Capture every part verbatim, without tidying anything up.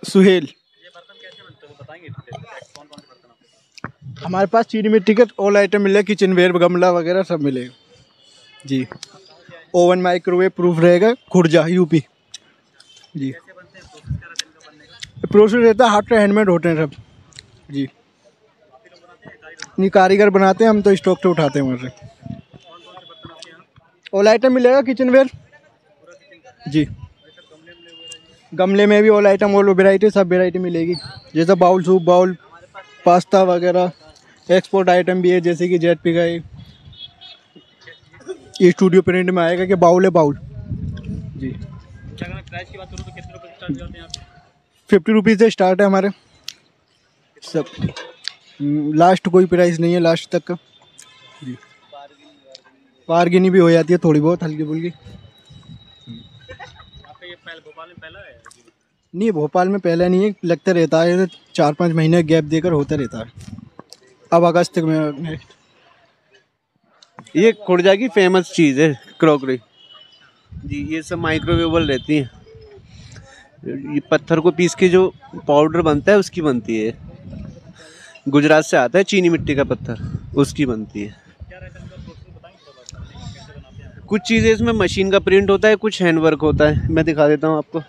सुहेल। ये बर्तन कैसे बनते हैं वो बताएंगे? कौन कौन से बर्तन आपके? हमारे पास चीनी मिट्टी के ऑल आइटम मिले, किचन वेयर, गमला वगैरह सब मिलेगा जी। ओवन माइक्रोवेव प्रूफ रहेगा, खुर्जा यूपी जी। कैसे बनते हैं? प्रोसेस क्या रहता है इनका बनने का? प्रोसेस रहता है, हाथ से हैंडमेड होते हैं सब जी। फिर हम बनाते हैं कारीगर? नहीं, कारीगर बनाते हैं, हम तो स्टॉक से उठाते हैं वहाँ से। कौन कौन से बर्तन आपके यहाँ? ऑल आइटम मिलेगा किचन वेयर पूरा किचन का? जी। और सर गमले वमले वगैरह? गमले में भी ऑल आइटम, ऑल वेराइटी, सब वेराइटी मिलेगी, जैसे बाउल, सूप बाउल, पास्ता वगैरह। एक्सपोर्ट आइटम भी है, जैसे कि जेट पी का है, ये स्टूडियो प्रिंट में आएगा कि बाउल है बाउल जी। अगर मैं प्राइस की बात करूँ तो कितने रुपए से स्टार्ट करते हैं आप? फिफ्टी रुपीज़ से स्टार्ट है हमारे सब, लास्ट कोई प्राइस नहीं है लास्ट तक का जी। बार्गेनिंग भी हो जाती है थोड़ी बहुत, हल्की फुल्की। आपका ये पहले भोपाल में पहला है? नहीं, भोपाल में पहले नहीं है, लगता रहता है, चार पाँच महीने गैप देकर होता रहता है। अब अगस्त में नेक्स्ट। ये खुर्जा की फेमस चीज़ है क्रॉकरी जी। ये सब माइक्रोवेबल रहती हैं। ये पत्थर को पीस के जो पाउडर बनता है उसकी बनती है। गुजरात से आता है चीनी मिट्टी का पत्थर, उसकी बनती है। क्या रहता है इनका प्रोसेस बताएंगे थोड़ा सा? कैसे बनाते हैं? कुछ चीज़ें इसमें मशीन का प्रिंट होता है, कुछ हैंड वर्क होता है। मैं दिखा देता हूँ आपको।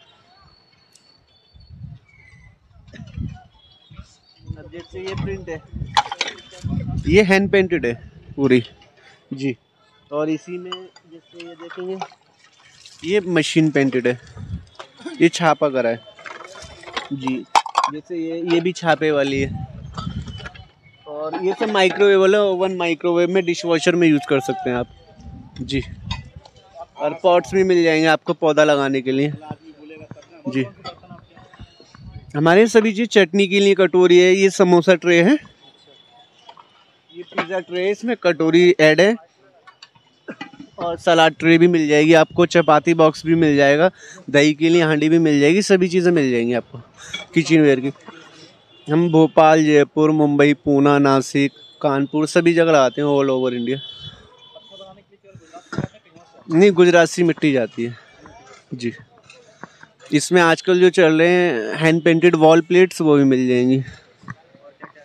अब जैसे ये प्रिंट है, ये हैंड पेंटेड है पूरी जी। और इसी में जैसे ये देखेंगे, ये मशीन पेंटेड है, ये छापा करा है जी। जैसे ये ये भी छापे वाली है। और ये सब माइक्रोवेव है, ओवन माइक्रोवेव में, डिश वॉशर में यूज़ कर सकते हैं आप जी। और पॉट्स भी मिल जाएंगे आपको पौधा लगाने के लिए जी। हमारे सभी चीज़, चटनी के लिए कटोरी है, ये समोसा ट्रे है, ये पिज़्ज़ा ट्रे है, इसमें कटोरी ऐड है। और सलाद ट्रे भी मिल जाएगी आपको, चपाती बॉक्स भी मिल जाएगा, दही के लिए हांडी भी मिल जाएगी, सभी चीज़ें मिल जाएंगी आपको किचन वेयर की। हम भोपाल, जयपुर, मुंबई, पूना, नासिक, कानपुर सभी जगह लगाते हैं, ऑल ओवर इंडिया। नहीं, गुजरात से मिट्टी जाती है जी। इसमें आजकल जो चल रहे हैं हैंड पेंटेड वॉल प्लेट्स, वो भी मिल जाएंगी।